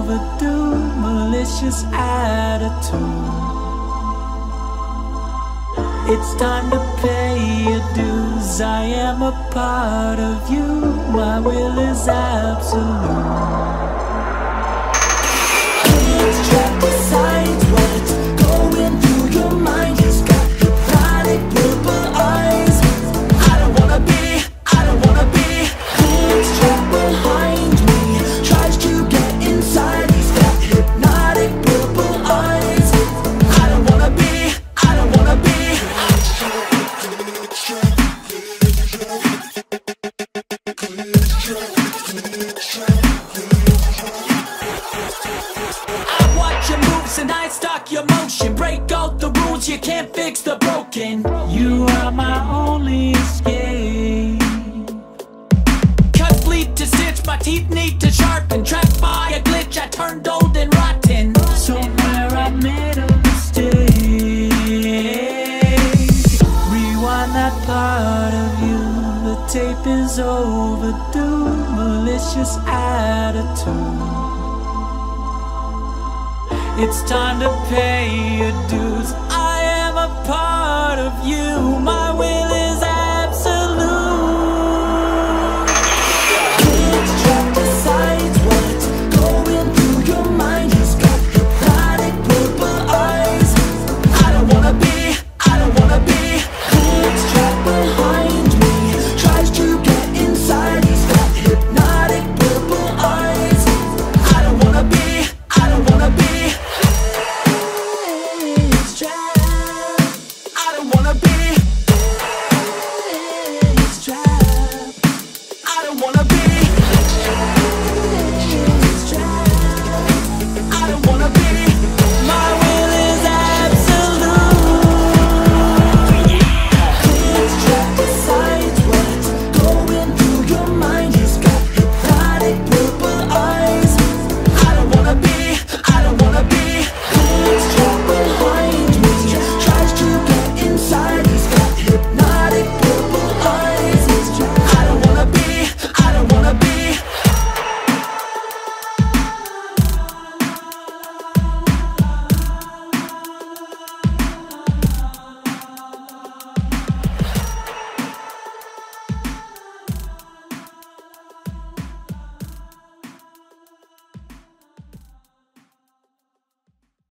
overdue, malicious attitude. It's time to pay your dues. I am a part of you. My will is absolute. Glitchtrap decides what's going through your mind. He's got hypnotic purple eyes. I don't wanna be Glitchtrap behind me. Tries to get inside. He's got hypnotic purple eyes. I don't wanna be I watch your moves and I stalk your motion. Break all the rules, you can't fix the broken. You are my only escape. Cuts lead to stitch, my teeth need to sharpen. Trapped by a glitch, I turned old and rotten. Somewhere I made a mistake. Rewind that part of you. The tape is overdue. Malicious attitude. It's time to pay your dues. I am a part of you. My